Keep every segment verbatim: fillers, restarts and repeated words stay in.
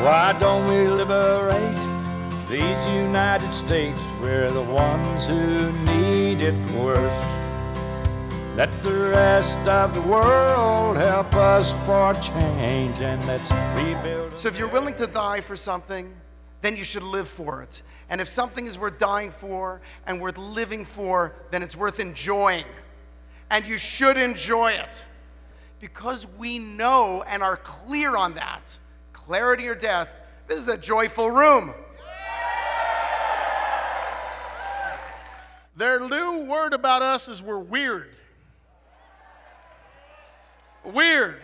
Why don't we liberate these United States? We're the ones who need it worst. Let the rest of the world help us for change, and let's rebuild. So if you're willing to die for something, then you should live for it. And if something is worth dying for and worth living for, then it's worth enjoying. And you should enjoy it. Because we know and are clear on that. Clarity or death, this is a joyful room. Their new word about us is we're weird. Weird.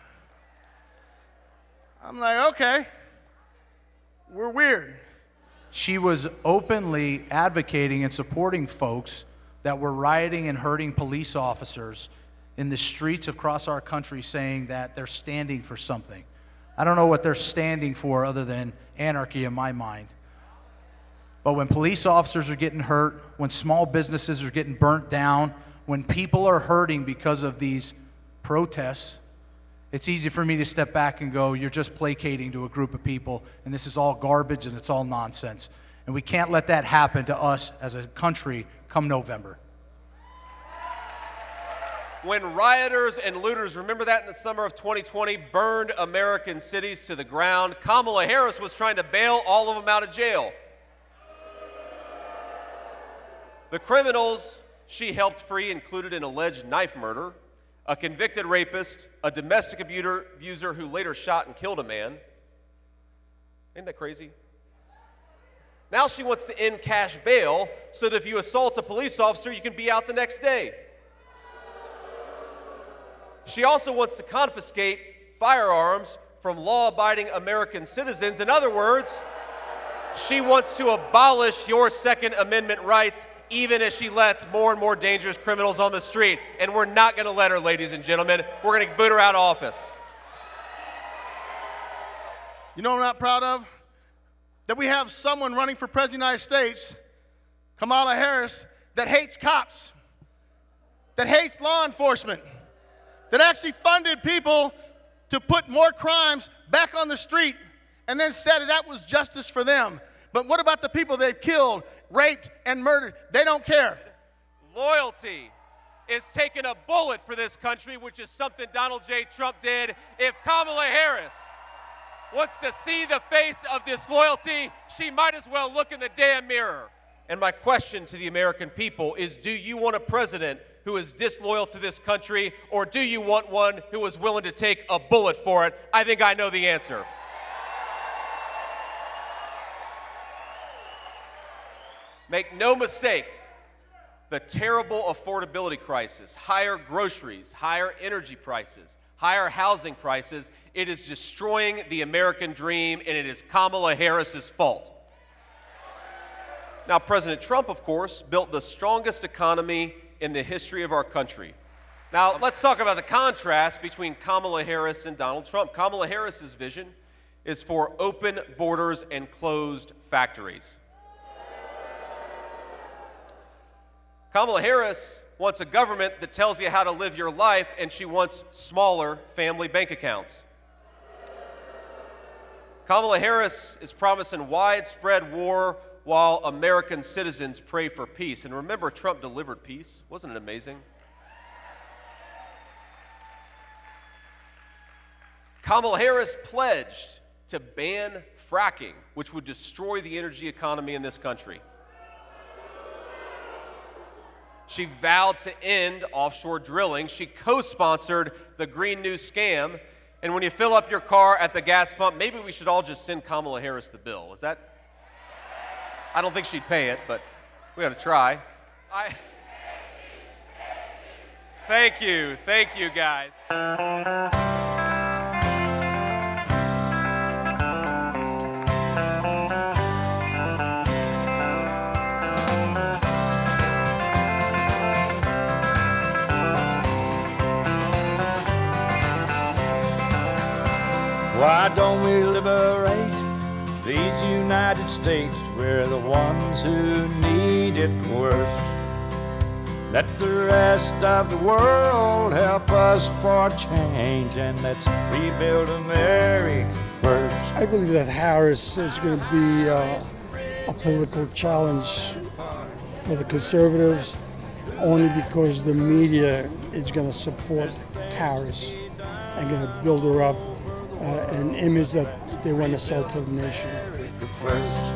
I'm like, okay, we're weird. She was openly advocating and supporting folks that were rioting and hurting police officers in the streets across our country, saying that they're standing for something. I don't know what they're standing for other than anarchy in my mind. But when police officers are getting hurt, when small businesses are getting burnt down, when people are hurting because of these protests, it's easy for me to step back and go, you're just placating to a group of people, and this is all garbage and it's all nonsense. And we can't let that happen to us as a country come November. When rioters and looters, remember that in the summer of twenty twenty, burned American cities to the ground, Kamala Harris was trying to bail all of them out of jail. The criminals she helped free included an alleged knife murder, a convicted rapist, a domestic abuser, abuser who later shot and killed a man. Isn't that crazy? Now she wants to end cash bail so that if you assault a police officer, you can be out the next day. She also wants to confiscate firearms from law-abiding American citizens. In other words, she wants to abolish your Second Amendment rights, even as she lets more and more dangerous criminals on the street. And we're not going to let her, ladies and gentlemen. We're going to boot her out of office. You know what I'm not proud of? That we have someone running for president of the United States, Kamala Harris, that hates cops, that hates law enforcement, that actually funded people to put more crimes back on the street and then said that was justice for them. But what about the people they've killed, raped, and murdered? They don't care. Loyalty is taking a bullet for this country, which is something Donald J. Trump did. If Kamala Harris wants to see the face of disloyalty, she might as well look in the damn mirror. And my question to the American people is, do you want a president who is disloyal to this country, or do you want one who is willing to take a bullet for it? I think I know the answer. Make no mistake, the terrible affordability crisis, higher groceries, higher energy prices, higher housing prices, it is destroying the American dream, and it is Kamala Harris's fault. Now, President Trump, of course, built the strongest economy in the history of our country. Now, let's talk about the contrast between Kamala Harris and Donald Trump. Kamala Harris's vision is for open borders and closed factories. Kamala Harris wants a government that tells you how to live your life, and she wants smaller family bank accounts. Kamala Harris is promising widespread war while American citizens pray for peace. And remember, Trump delivered peace. Wasn't it amazing? Kamala Harris pledged to ban fracking, which would destroy the energy economy in this country. She vowed to end offshore drilling. She co-sponsored the Green New Scam. And when you fill up your car at the gas pump, maybe we should all just send Kamala Harris the bill. Is that? I don't think she'd pay it, but we ought to try. I. Thank you, thank you, guys. Why don't we liberate these United States? We're the ones who need it worst. Let the rest of the world help us for change, and let's rebuild America first. I believe that Harris is going to be uh, a political challenge for the conservatives, only because the media is going to support Harris and going to build her up uh, an image that they want to sell to the nation. First.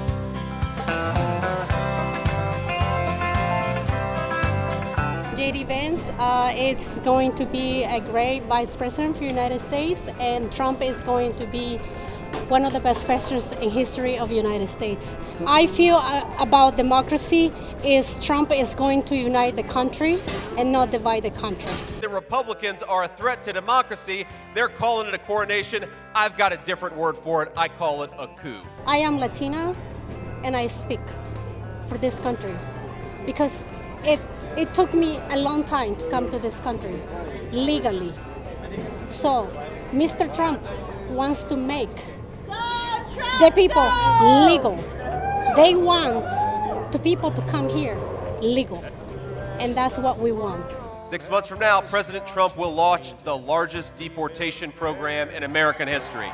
J D Vance, uh, it's going to be a great vice president for the United States, and Trump is going to be one of the best presidents in history of the United States. I feel uh, about democracy is Trump is going to unite the country and not divide the country. The Republicans are a threat to democracy. They're calling it a coronation. I've got a different word for it. I call it a coup. I am Latina, and I speak for this country because it It took me a long time to come to this country, legally. So, Mister Trump wants to make the people legal. They want the people to come here legal, and that's what we want. Six months from now, President Trump will launch the largest deportation program in American history.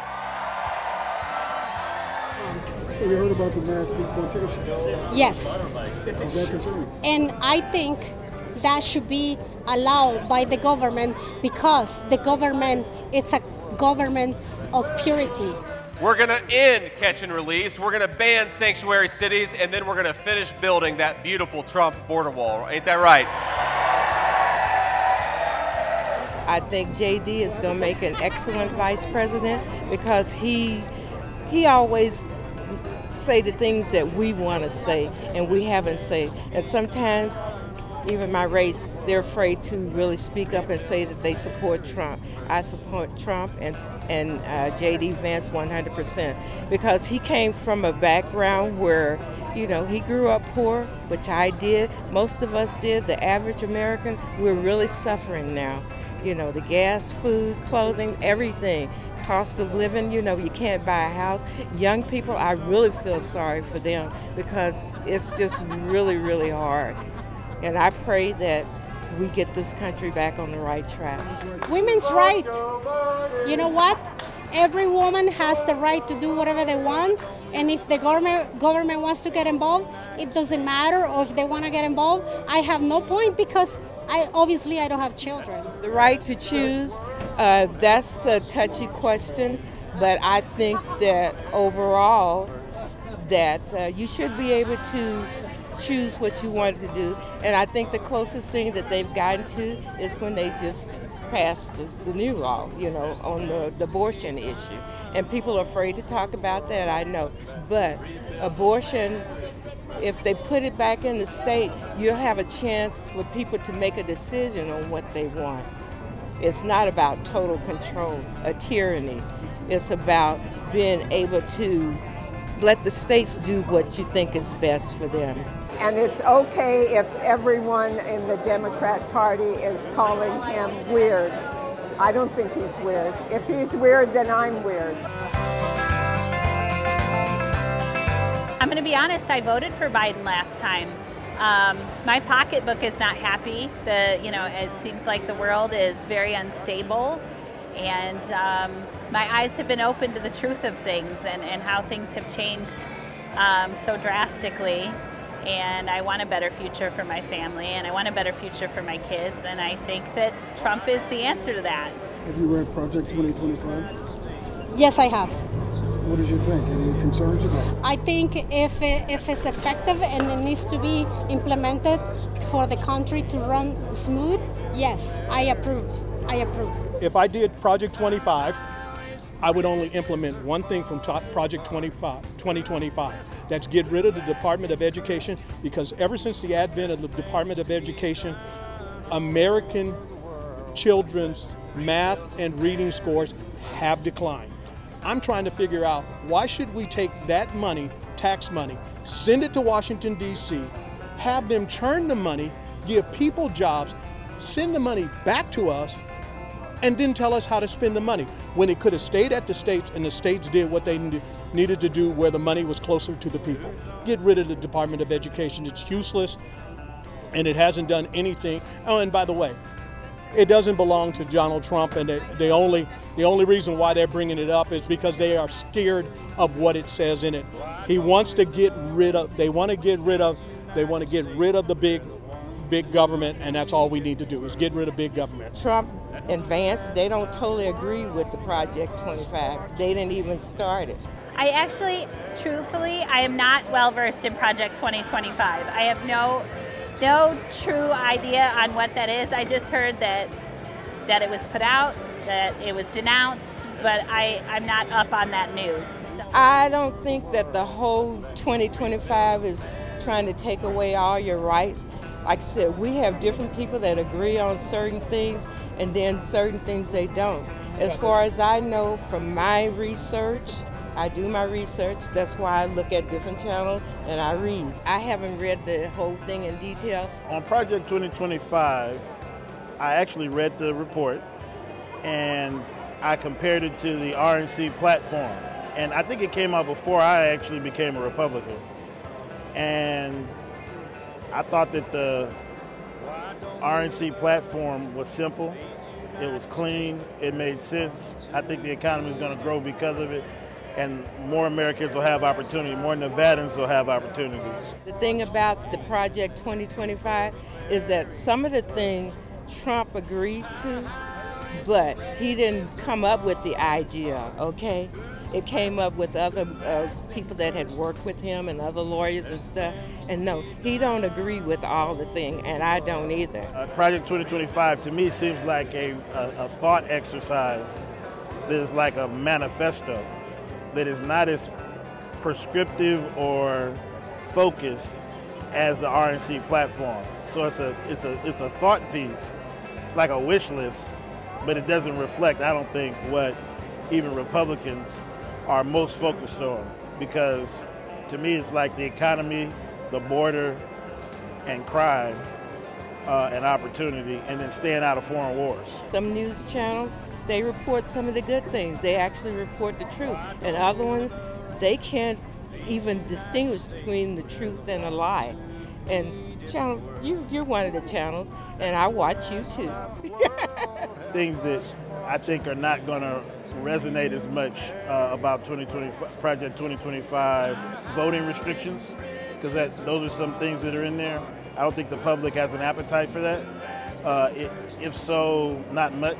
So you heard about the mass deportation? Yes. Is that concerning? And I think that should be allowed by the government because the government is a government of purity. We're going to end catch and release. We're going to ban sanctuary cities, and then we're going to finish building that beautiful Trump border wall. Ain't that right? I think J D is going to make an excellent vice president because he he always say the things that we want to say and we haven't said. And sometimes, even my race, they're afraid to really speak up and say that they support Trump. I support Trump and, and uh, J D Vance one hundred percent because he came from a background where, you know, he grew up poor, which I did. Most of us did. The average American, we're really suffering now. You know, the gas, food, clothing, everything. Cost of living, you know, you can't buy a house. Young people, I really feel sorry for them because it's just really, really hard. And I pray that we get this country back on the right track. Women's right. You know what? Every woman has the right to do whatever they want, and if the government government wants to get involved, it doesn't matter, or if they want to get involved, I have no point because I obviously I don't have children. The right to choose, uh, that's a touchy question, but I think that overall that uh, you should be able to choose what you want to do. And I think the closest thing that they've gotten to is when they just passed the, the new law, you know, on the, the abortion issue. And people are afraid to talk about that, I know. But abortion, if they put it back in the state, you'll have a chance for people to make a decision on what they want. It's not about total control, a tyranny. It's about being able to let the states do what you think is best for them. And it's okay if everyone in the Democrat Party is calling him weird. I don't think he's weird. If he's weird, then I'm weird. I'm going to be honest, I voted for Biden last time. Um, my pocketbook is not happy. The, you know, it seems like the world is very unstable, and um, my eyes have been opened to the truth of things and, and how things have changed um, so drastically. And I want a better future for my family, and I want a better future for my kids, and I think that Trump is the answer to that. Have you read Project twenty twenty-five? Yes, I have. What did you think? Any concerns about it? I think if, it, if it's effective and it needs to be implemented for the country to run smooth, yes, I approve. I approve. If I did Project twenty-five, I would only implement one thing from Project twenty-five, twenty twenty-five. That's get rid of the Department of Education, because ever since the advent of the Department of Education, American children's math and reading scores have declined. I'm trying to figure out, why should we take that money, tax money, send it to Washington, D C, have them churn the money, give people jobs, send the money back to us, and then tell us how to spend the money, when it could have stayed at the states and the states did what they needed to do where the money was closer to the people. Get rid of the Department of Education. It's useless, and it hasn't done anything. Oh, and by the way, it doesn't belong to Donald Trump, and they, they only The only reason why they're bringing it up is because they are scared of what it says in it. He wants to get rid of, they want to get rid of, they want to get rid of the big, big government, and that's all we need to do is get rid of big government. Trump and Vance, they don't totally agree with the Project twenty-five. They didn't even start it. I actually, truthfully, I am not well versed in Project twenty twenty-five. I have no, no true idea on what that is. I just heard that, that it was put out, that it was denounced, but I, I'm not up on that news. So. I don't think that the whole twenty twenty-five is trying to take away all your rights. Like I said, we have different people that agree on certain things and then certain things they don't. As far as I know from my research, I do my research, that's why I look at different channels and I read. I haven't read the whole thing in detail. On Project twenty twenty-five, I actually read the report and I compared it to the R N C platform. And I think it came out before I actually became a Republican. And I thought that the R N C platform was simple, it was clean, it made sense. I think the economy is going to grow because of it, and more Americans will have opportunity, more Nevadans will have opportunities. The thing about the Project twenty twenty-five is that some of the things Trump agreed to, but he didn't come up with the idea, okay? It came up with other uh, people that had worked with him and other lawyers and stuff. And no, he don't agree with all the things, and I don't either. Uh, Project twenty twenty-five to me seems like a, a, a thought exercise that is like a manifesto that is not as prescriptive or focused as the R N C platform. So it's a, it's a, it's a thought piece. It's like a wish list, but it doesn't reflect, I don't think, what even Republicans are most focused on, because to me it's like the economy, the border, and crime, uh, and opportunity, and then staying out of foreign wars. Some news channels, they report some of the good things. They actually report the truth. And other ones, they can't even distinguish between the truth and a lie. And channel, you, you're one of the channels, and I watch you too. Things that I think are not going to resonate as much uh, about twenty twenty, Project twenty twenty-five voting restrictions, because that those are some things that are in there. I don't think the public has an appetite for that. Uh, it, if so, not much.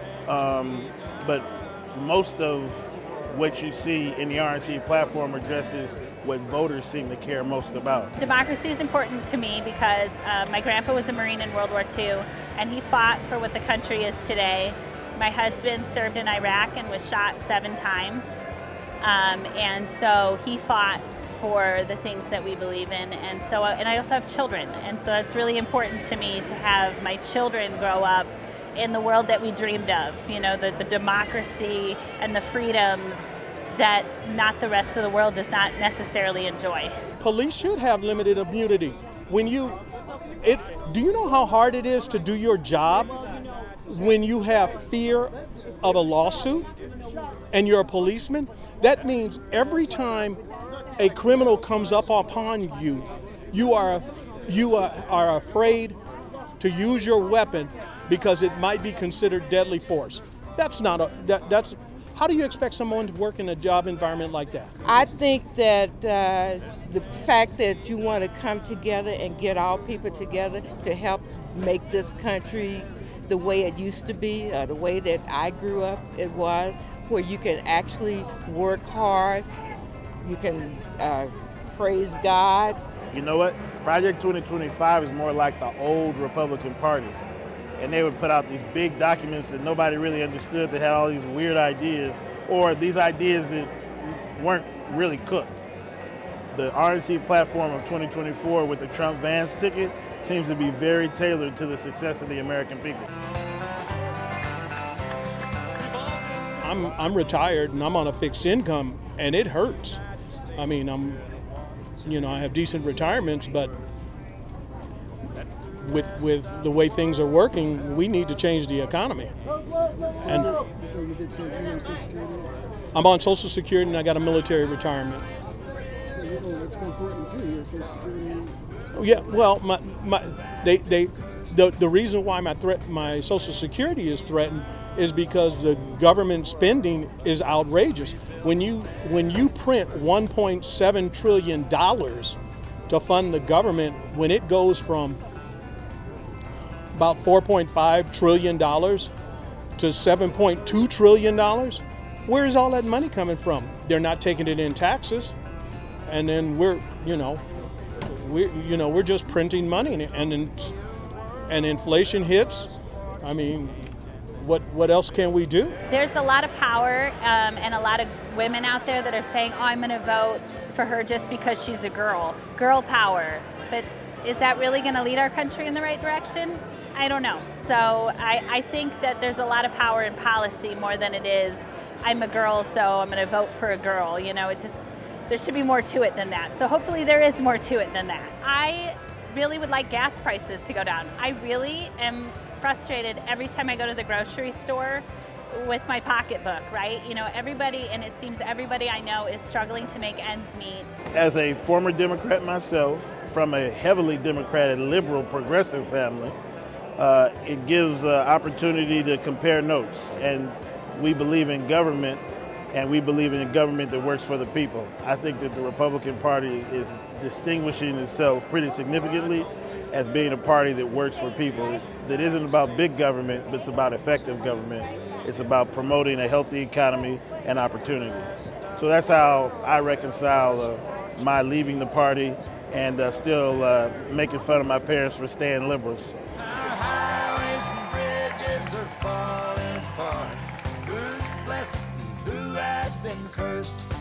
Um, but most of what you see in the R N C platform addresses what voters seem to care most about. Democracy is important to me because uh, my grandpa was a Marine in World War Two, and he fought for what the country is today. My husband served in Iraq and was shot seven times, um, and so he fought for the things that we believe in, and so and I also have children, and so it's really important to me to have my children grow up in the world that we dreamed of, you know, the, the democracy and the freedoms that not the rest of the world does not necessarily enjoy. Police should have limited immunity. When you, it, do you know how hard it is to do your job when you have fear of a lawsuit and you're a policeman? That means every time a criminal comes up upon you, you are, you are, are afraid to use your weapon because it might be considered deadly force. That's not a, that, that's, how do you expect someone to work in a job environment like that? I think that uh, the fact that you want to come together and get all people together to help make this country the way it used to be, or the way that I grew up it was, where you can actually work hard, you can uh, praise God. You know what? Project twenty twenty-five is more like the old Republican Party. And they would put out these big documents that nobody really understood, that had all these weird ideas, or these ideas that weren't really cooked. The R N C platform of twenty twenty-four with the Trump-Vance ticket seems to be very tailored to the success of the American people. I'm, I'm retired and I'm on a fixed income, and it hurts. I mean, I'm, you know, I have decent retirements, but with with the way things are working, we need to change the economy. And So you did say you're on Social Security? I'm on Social Security and I got a military retirement. So you know, that's important too, your Social Security. Yeah, well, my, my, they, they, the, the reason why my threat, my Social Security is threatened is because the government spending is outrageous. When you when you print one point seven trillion dollars to fund the government, when it goes from about four point five trillion dollars to seven point two trillion dollars, where is all that money coming from? They're not taking it in taxes, and then we're you know we you know we're just printing money, and and, and inflation hits. I mean, what what else can we do? There's a lot of power um, and a lot of women out there that are saying, oh, I'm going to vote for her just because she's a girl. Girl power. But is that really going to lead our country in the right direction? I don't know. So I, I think that there's a lot of power in policy more than it is, I'm a girl, so I'm going to vote for a girl. You know, it just, there should be more to it than that. So hopefully there is more to it than that. I really would like gas prices to go down. I really am frustrated every time I go to the grocery store with my pocketbook, right? You know, everybody, and it seems everybody I know is struggling to make ends meet. As a former Democrat myself, from a heavily Democratic, liberal, progressive family, uh, it gives uh, opportunity to compare notes. And we believe in government, and we believe in a government that works for the people. I think that the Republican Party is distinguishing itself pretty significantly as being a party that works for people, that isn't about big government, but it's about effective government. It's about promoting a healthy economy and opportunity. So that's how I reconcile uh, my leaving the party and uh, still uh, making fun of my parents for staying liberals. Our highways and bridges are falling apart. Who's blessed and who has been cursed?